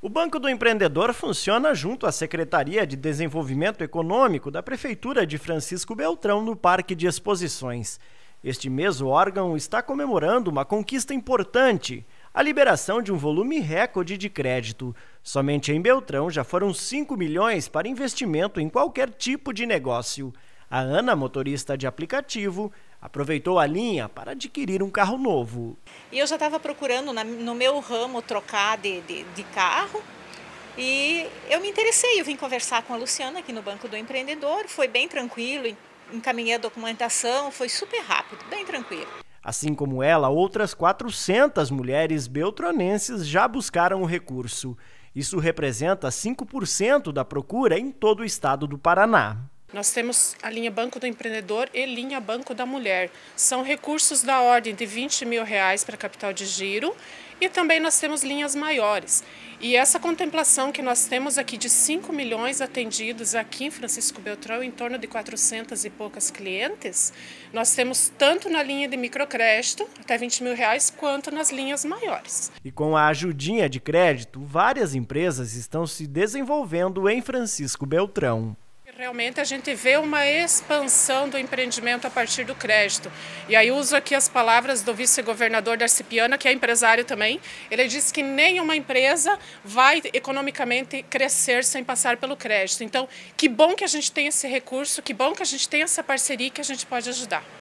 O Banco do Empreendedor funciona junto à Secretaria de Desenvolvimento Econômico da Prefeitura de Francisco Beltrão, no Parque de Exposições. Este mês, o órgão está comemorando uma conquista importante: a liberação de um volume recorde de crédito. Somente em Beltrão já foram 5 milhões para investimento em qualquer tipo de negócio. A Ana, motorista de aplicativo, aproveitou a linha para adquirir um carro novo. E eu já estava procurando no meu ramo trocar de carro e eu me interessei. Eu vim conversar com a Luciana aqui no Banco do Empreendedor, foi bem tranquilo, encaminhei a documentação, foi super rápido, bem tranquilo. Assim como ela, outras 400 mulheres beltronenses já buscaram o recurso. Isso representa 5% da procura em todo o estado do Paraná. Nós temos a linha Banco do Empreendedor e linha Banco da Mulher. São recursos da ordem de R$20 mil para capital de giro e também nós temos linhas maiores. E essa contemplação que nós temos aqui de 5 milhões atendidos aqui em Francisco Beltrão, em torno de 400 e poucas clientes, nós temos tanto na linha de microcrédito, até R$20 mil, quanto nas linhas maiores. E com a ajudinha de crédito, várias empresas estão se desenvolvendo em Francisco Beltrão. Realmente a gente vê uma expansão do empreendimento a partir do crédito. E aí uso aqui as palavras do vice-governador Darcy Piana, que é empresário também. Ele disse que nenhuma empresa vai economicamente crescer sem passar pelo crédito. Então, que bom que a gente tem esse recurso, que bom que a gente tem essa parceria que a gente pode ajudar.